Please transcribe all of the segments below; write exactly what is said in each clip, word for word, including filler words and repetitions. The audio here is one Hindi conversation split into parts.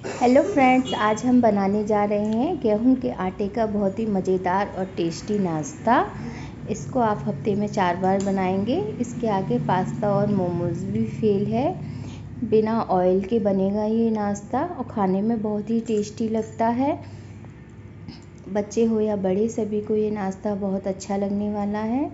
हेलो फ्रेंड्स, आज हम बनाने जा रहे हैं गेहूं के आटे का बहुत ही मज़ेदार और टेस्टी नाश्ता। इसको आप हफ्ते में चार बार बनाएंगे। इसके आगे पास्ता और मोमोज भी फेल है। बिना ऑयल के बनेगा ये नाश्ता और खाने में बहुत ही टेस्टी लगता है। बच्चे हो या बड़े, सभी को ये नाश्ता बहुत अच्छा लगने वाला है।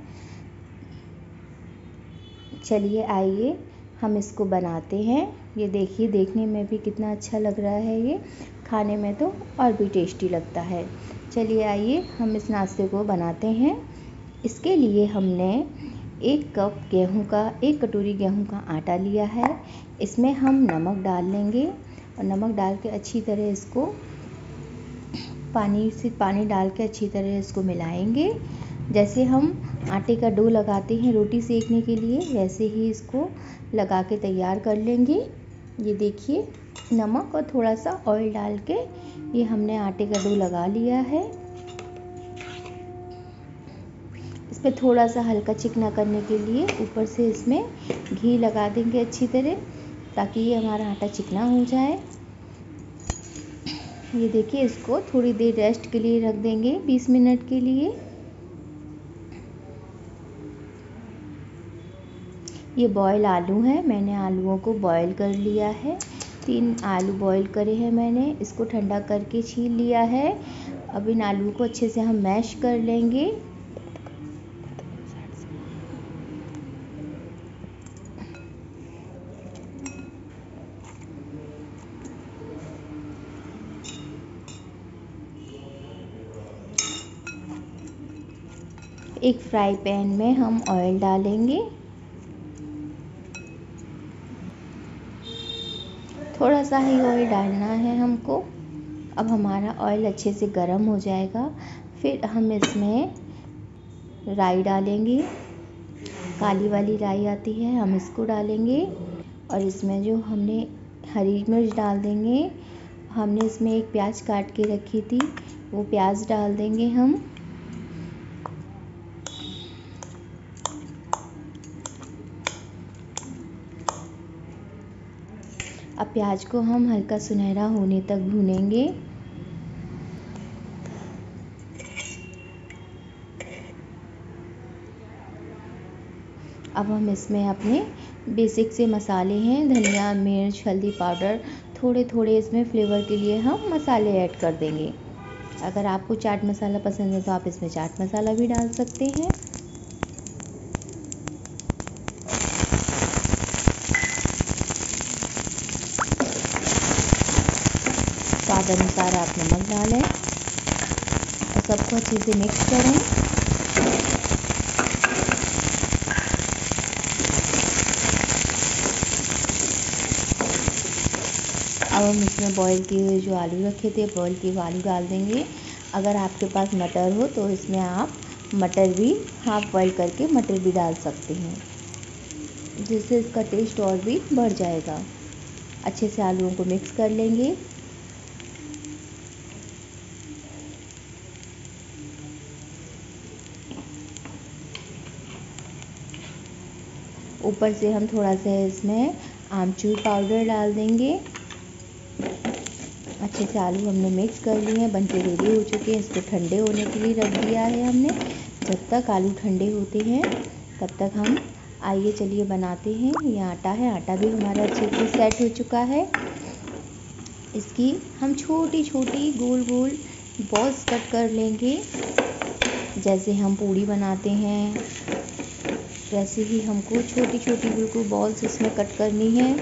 चलिए आइए हम इसको बनाते हैं। ये देखिए, देखने में भी कितना अच्छा लग रहा है, ये खाने में तो और भी टेस्टी लगता है। चलिए आइए हम इस नाश्ते को बनाते हैं। इसके लिए हमने एक कप गेहूं का एक कटोरी गेहूं का आटा लिया है। इसमें हम नमक डाल लेंगे और नमक डाल के अच्छी तरह इसको पानी से पानी डाल के अच्छी तरह इसको मिलाएंगे। जैसे हम आटे का डो लगाते हैं रोटी सेकने के लिए, वैसे ही इसको लगा के तैयार कर लेंगे। ये देखिए, नमक और थोड़ा सा ऑयल डाल के ये हमने आटे का डो लगा लिया है। इस पर थोड़ा सा हल्का चिकना करने के लिए ऊपर से इसमें घी लगा देंगे अच्छी तरह, ताकि ये हमारा आटा चिकना हो जाए। ये देखिए, इसको थोड़ी देर रेस्ट के लिए रख देंगे, बीस मिनट के लिए। ये बॉयल आलू है, मैंने आलूओं को बॉयल कर लिया है। तीन आलू बॉयल करे हैं मैंने, इसको ठंडा करके छील लिया है। अब इन आलू को अच्छे से हम मैश कर लेंगे। एक फ्राई पैन में हम ऑयल डालेंगे। थोड़ा सा ही ऑयल डालना है हमको। अब हमारा ऑयल अच्छे से गर्म हो जाएगा, फिर हम इसमें राई डालेंगे। काली वाली राई आती है, हम इसको डालेंगे। और इसमें जो हमने हरी मिर्च डाल देंगे। हमने इसमें एक प्याज काट के रखी थी, वो प्याज डाल देंगे हम। अब प्याज को हम हल्का सुनहरा होने तक भूनेंगे। अब हम इसमें अपने बेसिक से मसाले हैं, धनिया, मिर्च, हल्दी पाउडर, थोड़े थोड़े इसमें फ्लेवर के लिए हम मसाले ऐड कर देंगे। अगर आपको चाट मसाला पसंद है तो आप इसमें चाट मसाला भी डाल सकते हैं। स्वाद अनुसार आप नमक डालें और सबको अच्छे से मिक्स करें। अब हम इसमें बॉईल किए हुए जो आलू रखे थे, बॉईल किए हुए आलू डाल देंगे। अगर आपके पास मटर हो तो इसमें आप मटर भी हाफ बॉईल करके मटर भी डाल सकते हैं, जिससे इसका टेस्ट और भी बढ़ जाएगा। अच्छे से आलूओं को मिक्स कर लेंगे। ऊपर से हम थोड़ा सा इसमें आमचूर पाउडर डाल देंगे। अच्छे से आलू हमने मिक्स कर लिए हैं, बनके रेडी हो चुके हैं। इसको ठंडे होने के लिए रख दिया है हमने। जब तक आलू ठंडे होते हैं तब तक हम आइए चलिए बनाते हैं। ये आटा है, आटा भी हमारा अच्छे से सेट हो चुका है। इसकी हम छोटी छोटी गोल गोल बॉल्स कट कर लेंगे। जैसे हम पूड़ी बनाते हैं वैसे ही हमको छोटी छोटी बिल्कुल बॉल्स इसमें कट करनी है।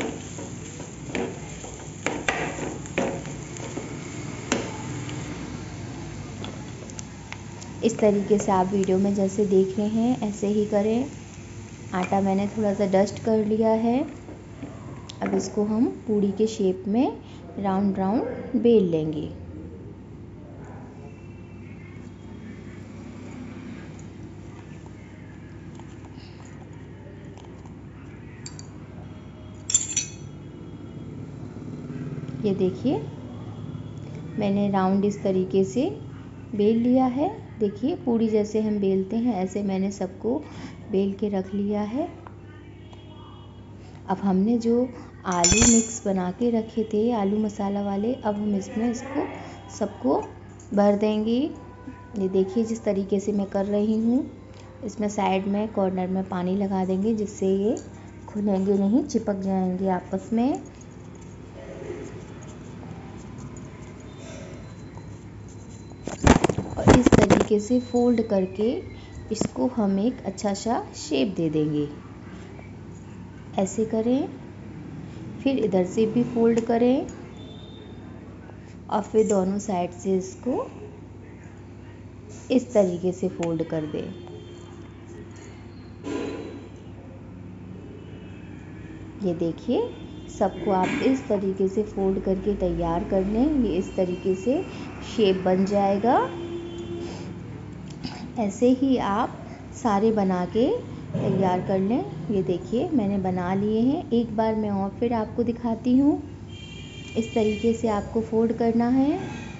इस तरीके से आप वीडियो में जैसे देख रहे हैं ऐसे ही करें। आटा मैंने थोड़ा सा डस्ट कर लिया है। अब इसको हम पूड़ी के शेप में राउंड राउंड बेल लेंगे। ये देखिए, मैंने राउंड इस तरीके से बेल लिया है। देखिए, पूड़ी जैसे हम बेलते हैं ऐसे मैंने सबको बेल के रख लिया है। अब हमने जो आलू मिक्स बना के रखे थे, आलू मसाला वाले, अब हम इसमें इसको सबको भर देंगे। ये देखिए जिस तरीके से मैं कर रही हूँ। इसमें साइड में कॉर्नर में पानी लगा देंगे जिससे ये खुलेंगे नहीं, चिपक जाएंगे आपस में। और इस तरीके से फोल्ड करके इसको हम एक अच्छा सा शेप दे देंगे। ऐसे करें, फिर इधर से भी फोल्ड करें और फिर दोनों साइड से इसको इस तरीके से फोल्ड कर दें। ये देखिए सबको आप इस तरीके से फोल्ड करके तैयार कर लें। ये इस तरीके से शेप बन जाएगा। ऐसे ही आप सारे बना के तैयार कर लें। ये देखिए मैंने बना लिए हैं। एक बार मैं और फिर आपको दिखाती हूँ। इस तरीके से आपको फोल्ड करना है।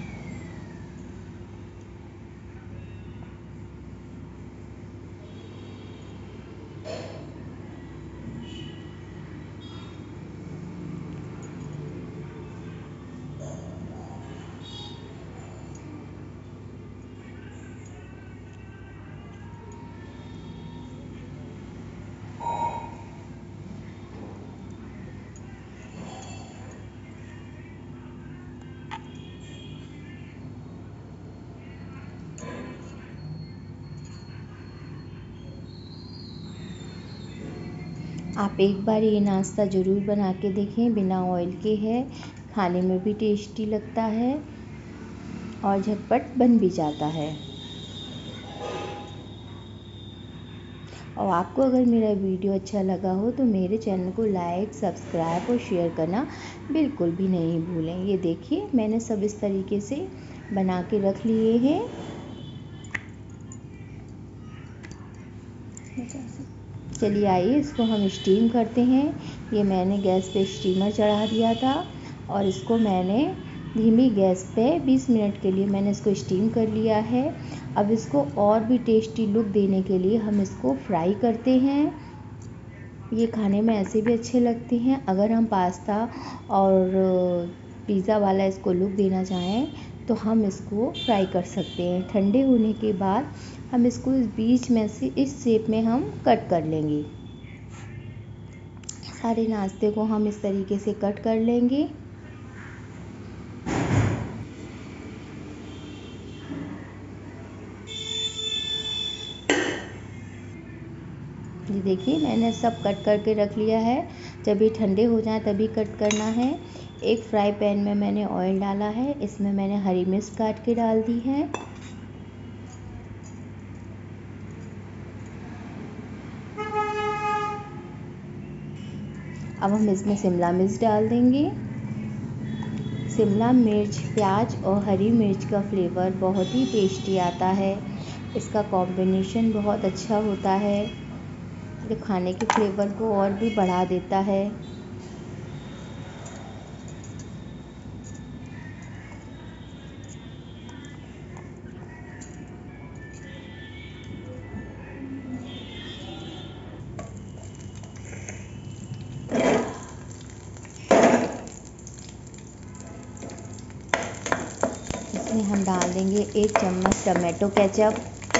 आप एक बार ये नाश्ता ज़रूर बना के देखें। बिना ऑयल के है, खाने में भी टेस्टी लगता है और झटपट बन भी जाता है। और आपको अगर मेरा वीडियो अच्छा लगा हो तो मेरे चैनल को लाइक, सब्सक्राइब और शेयर करना बिल्कुल भी नहीं भूलें। ये देखिए मैंने सब इस तरीके से बना के रख लिए हैं। चलिए आइए इसको हम स्टीम करते हैं। ये मैंने गैस पे स्टीमर चढ़ा दिया था और इसको मैंने धीमी गैस पे बीस मिनट के लिए मैंने इसको स्टीम कर लिया है। अब इसको और भी टेस्टी लुक देने के लिए हम इसको फ्राई करते हैं। ये खाने में ऐसे भी अच्छे लगते हैं। अगर हम पास्ता और पिज़्ज़ा वाला इसको लुक देना चाहें तो हम इसको फ्राई कर सकते हैं। ठंडे होने के बाद हम इसको इस बीच में से इस शेप में हम कट कर लेंगे। सारे नाश्ते को हम इस तरीके से कट कर लेंगे। ये देखिए मैंने सब कट करके रख लिया है। जब ये ठंडे हो जाए तभी कट करना है। एक फ्राई पैन में मैंने ऑयल डाला है। इसमें मैंने हरी मिर्च काट के डाल दी है। अब हम इसमें शिमला मिर्च डाल देंगे। शिमला मिर्च, प्याज और हरी मिर्च का फ्लेवर बहुत ही टेस्टी आता है। इसका कॉम्बिनेशन बहुत अच्छा होता है जो खाने के फ्लेवर को और भी बढ़ा देता है। इसमें हम डाल देंगे एक चम्मच टमाटो केचप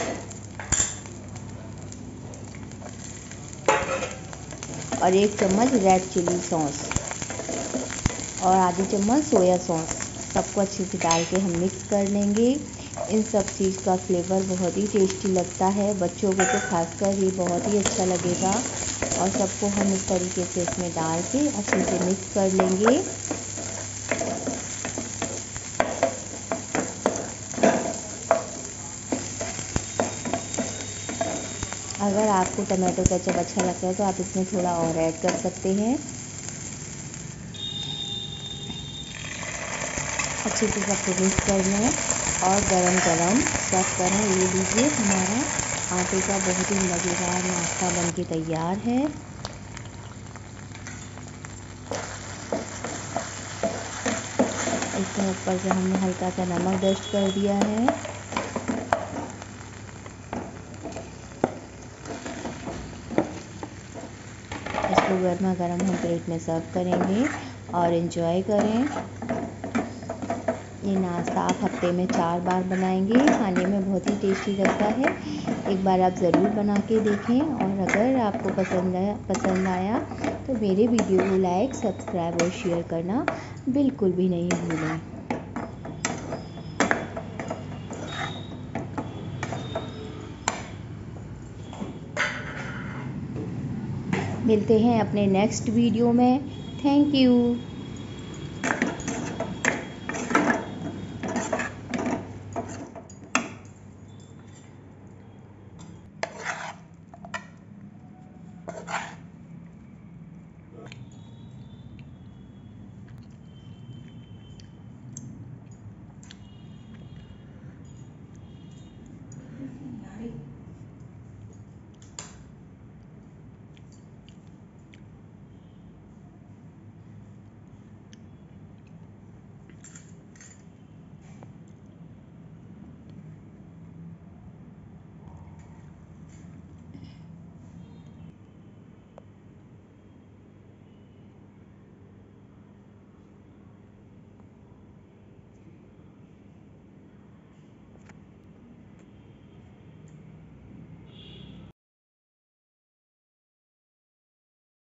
और एक चम्मच रेड चिली सॉस और आधी चम्मच सोया सॉस। सबको अच्छे से डाल के हम मिक्स कर लेंगे। इन सब चीज़ का फ्लेवर बहुत ही टेस्टी लगता है। बच्चों को तो खासकर ये बहुत ही अच्छा लगेगा। और सबको हम इस तरीके से इसमें डाल के अच्छे से मिक्स कर लेंगे। अगर आपको टमाटो केचप अच्छा लगता है तो आप इसमें थोड़ा और ऐड कर सकते हैं। अच्छे से सबको मिक्स कर लें और गरम गरम सर्व करें। ये लीजिए हमारा आटे का बहुत ही मज़ेदार नाश्ता बनके तैयार है। इसमें ऊपर से हमने हल्का सा नमक डस्ट कर दिया है। इसको और गर्मा गर्म हम प्लेट में सर्व करेंगे और एंजॉय करें। ये नाश्ता आप हफ्ते में चार बार बनाएंगे, खाने में बहुत ही टेस्टी लगता है। एक बार आप ज़रूर बना के देखें और अगर आपको पसंद आया पसंद आया तो मेरे वीडियो को लाइक, सब्सक्राइब और शेयर करना बिल्कुल भी नहीं भूलें। मिलते हैं अपने नेक्स्ट वीडियो में। Thank you.